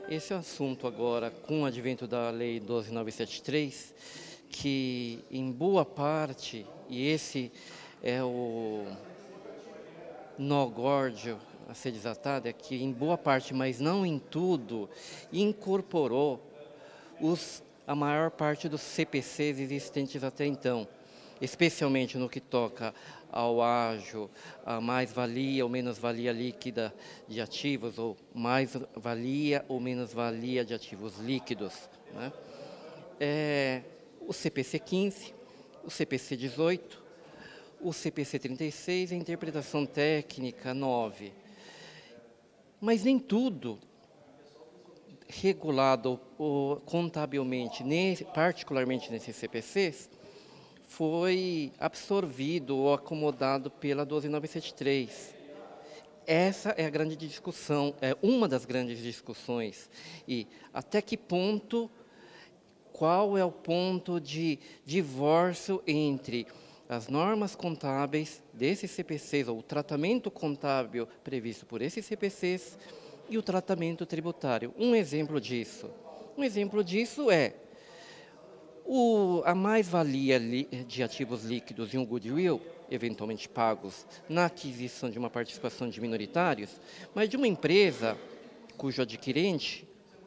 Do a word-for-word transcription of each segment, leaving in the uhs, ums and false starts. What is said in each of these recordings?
Esse é o assunto agora, com o advento da Lei doze mil novecentos e setenta e três, que em boa parte, e esse é o nó górdio a ser desatado, é que em boa parte, mas não em tudo, incorporou os, a maior parte dos C P Cs existentes até então, especialmente no que toca ao ágio, a mais-valia ou menos-valia líquida de ativos, ou mais-valia ou menos-valia de ativos líquidos, né? É, o C P C quinze, o C P C dezoito, o C P C trinta e seis e a interpretação técnica nove. Mas nem tudo regulado ou, contabilmente, nesse, particularmente nesses C P Cs, foi absorvido ou acomodado pela doze mil novecentos e setenta e três. Essa é a grande discussão, é uma das grandes discussões. E até que ponto, qual é o ponto de divórcio entre as normas contábeis desses C P Cs, ou o tratamento contábil previsto por esses C P Cs, e o tratamento tributário? Um exemplo disso. Um exemplo disso é o, a mais-valia de ativos líquidos e um goodwill, eventualmente pagos na aquisição de uma participação de minoritários, mas de uma empresa cujo adquirente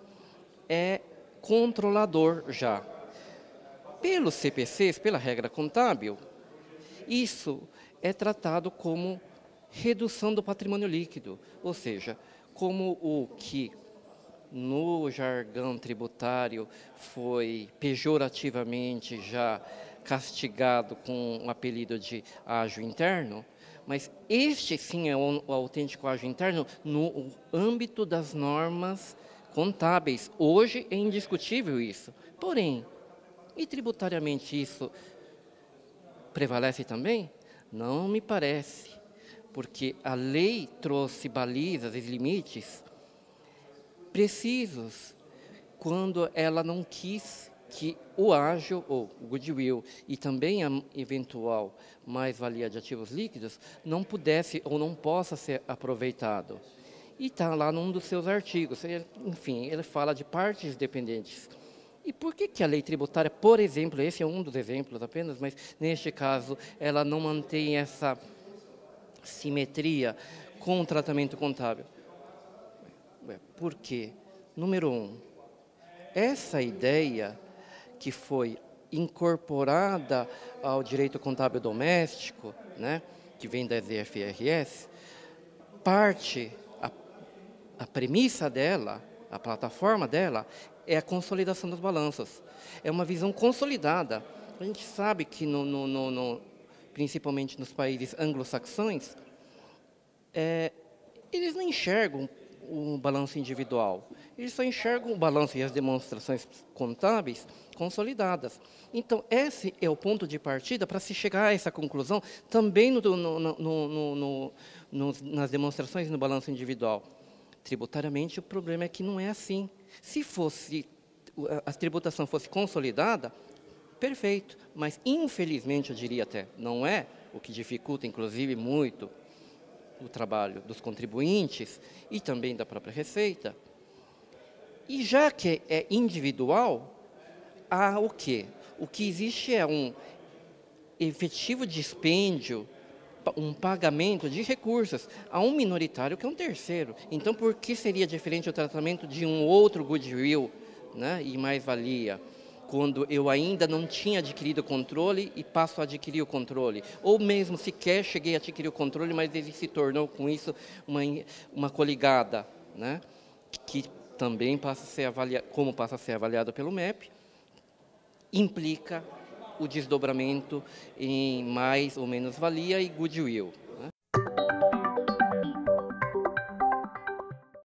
é controlador já. Pelos C P Cs, pela regra contábil, isso é tratado como redução do patrimônio líquido, ou seja, como o que no jargão tributário foi pejorativamente já castigado com o apelido de ágio interno, mas este sim é o autêntico ágio interno no âmbito das normas contábeis. Hoje é indiscutível isso. Porém, e tributariamente isso prevalece também? Não me parece, porque a lei trouxe balizas e limites precisos quando ela não quis que o ágio, ou o goodwill, e também a eventual mais-valia de ativos líquidos, não pudesse ou não possa ser aproveitado. E está lá num dos seus artigos, ele, enfim, ele fala de partes dependentes. E por que, que a lei tributária, por exemplo, esse é um dos exemplos apenas, mas neste caso ela não mantém essa simetria com o tratamento contábil? Por quê? Número um, essa ideia que foi incorporada ao direito contábil doméstico, né, que vem da D F R S, parte, a, a premissa dela, a plataforma dela, é a consolidação dos balanços. É uma visão consolidada. A gente sabe que, no, no, no, no, principalmente nos países anglo-saxões, é, eles não enxergam o balanço individual. Eles só enxergam o balanço e as demonstrações contábeis consolidadas. Então, esse é o ponto de partida para se chegar a essa conclusão também no, no, no, no, no, nas demonstrações no balanço individual. Tributariamente, o problema é que não é assim. Se fosse, a tributação fosse consolidada, perfeito, mas infelizmente, eu diria até, não é, o que dificulta, inclusive, muito o trabalho dos contribuintes e também da própria Receita. E já que é individual, há o quê? O que existe é um efetivo dispêndio, um pagamento de recursos a um minoritário que é um terceiro. Então, por que seria diferente o tratamento de um outro goodwill, né, e mais-valia, quando eu ainda não tinha adquirido o controle e passo a adquirir o controle? Ou mesmo sequer cheguei a adquirir o controle, mas ele se tornou com isso uma, uma coligada, né, que também passa a ser avaliado, como passa a ser avaliado pelo M E P, implica o desdobramento em mais ou menos valia e goodwill.